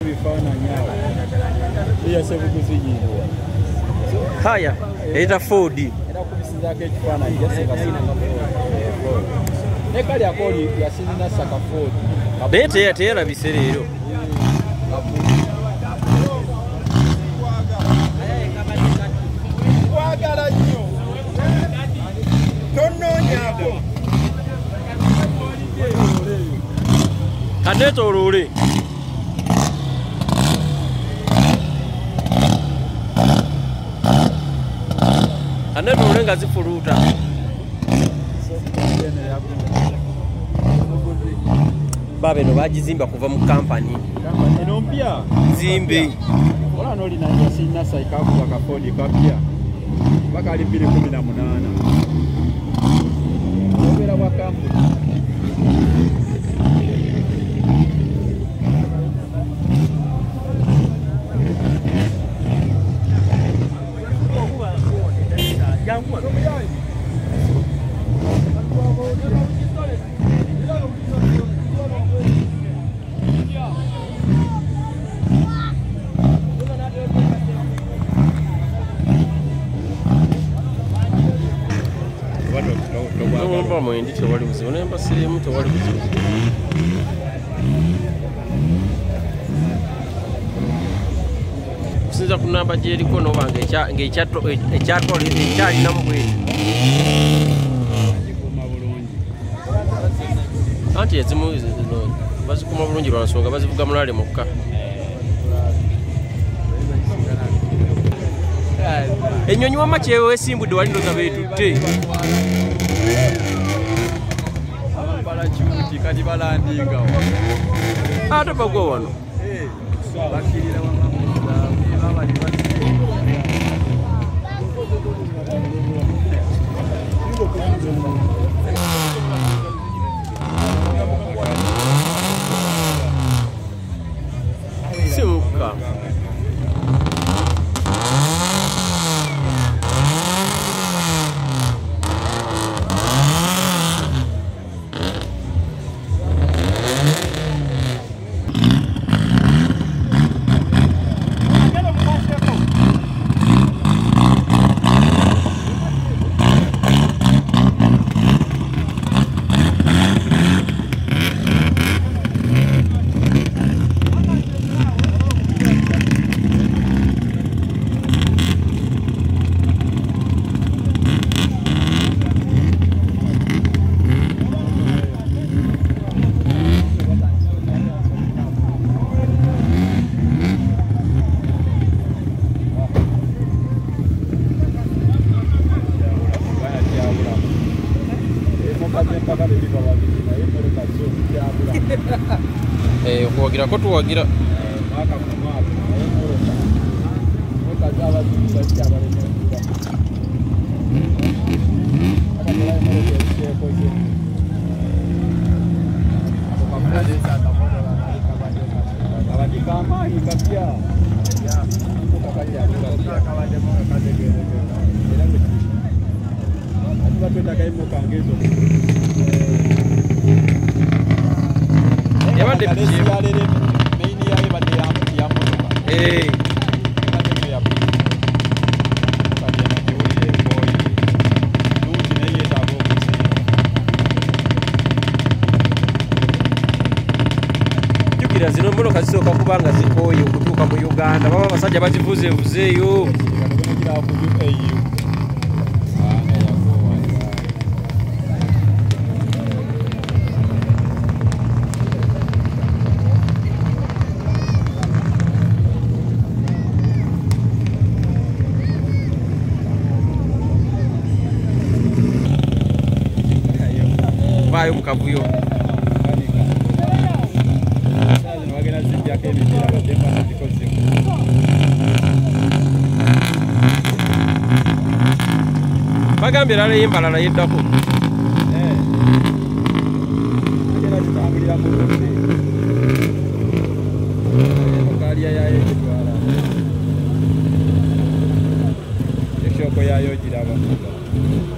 Haya, ita Ford. Era kubisizako ekifaananyi yasinga nekali akoli yasinina saka Ford. Bete yatera biserero. Wagala nnyo. Tonnoonyaako. Kaneto olule. Kaneto olule nga zifuluta. Babe no bagizimba kuva mu company. Eno mpya. Zimbe. Ola noli na yasinina saikaku bakafodi kapya. Bakali 2018. Obera wa kampu. Vamos em dicho vale você, não é ser muito vale você. Sinza kunamba jeri kono wange ngechato echali na mbwe. Anti ezimu no bazikuma bulungi lwansonga bazivuga mulale mukka. Enyonyi wa machewe esimbudde wali ndoza betutte. Abambala chuti kati balandinga. Ate bagwa wano. Bakirira wamamuza baba libasi. Simuka. Kuwagira ko tuwagira Mwaka ku mwaka. Mwaka zaba zibisa cyabale. Zino motoka zisoka kubanga zikoye okutuuka mu Uganda baba basajja bazivuzeeyo. Bayo mu kavuyo. Bagambye lala yembalala yeddako. Ekyogo yayo giraba.